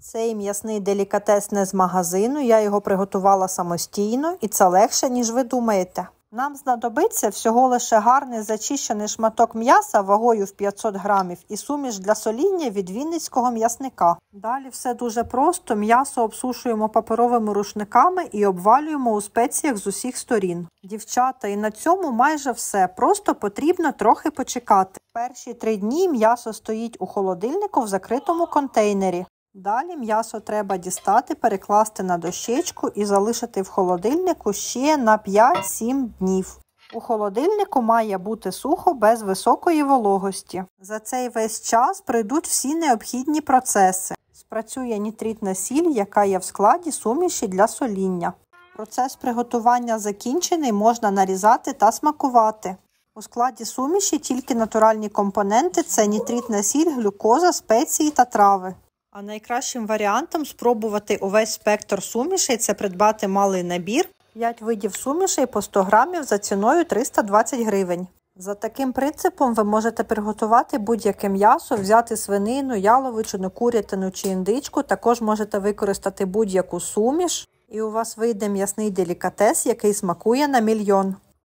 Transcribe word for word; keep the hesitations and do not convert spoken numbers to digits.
Цей м'ясний делікатес не з магазину, я його приготувала самостійно і це легше, ніж ви думаєте. Нам знадобиться всього лише гарний зачищений шматок м'яса вагою в п'ятсот грамів і суміш для соління від вінницького м'ясника. Далі все дуже просто, м'ясо обсушуємо паперовими рушниками і обвалюємо у спеціях з усіх сторін. Дівчата, і на цьому майже все, просто потрібно трохи почекати. Перші три дні м'ясо стоїть у холодильнику в закритому контейнері. Далі м'ясо треба дістати, перекласти на дощечку і залишити в холодильнику ще на п'ять-сім днів. У холодильнику має бути сухо, без високої вологості. За цей весь час пройдуть всі необхідні процеси. Спрацює нітритна сіль, яка є в складі суміші для соління. Процес приготування закінчений, можна нарізати та смакувати. У складі суміші тільки натуральні компоненти – це нітритна сіль, глюкоза, спеції та трави. А найкращим варіантом спробувати увесь спектр сумішей – це придбати малий набір, п'ять видів сумішей по сто грамів за ціною триста двадцять гривень. За таким принципом ви можете приготувати будь-яке м'ясо, взяти свинину, яловичину, курятину чи індичку, також можете використати будь-яку суміш, і у вас вийде м'ясний делікатес, який смакує на мільйон.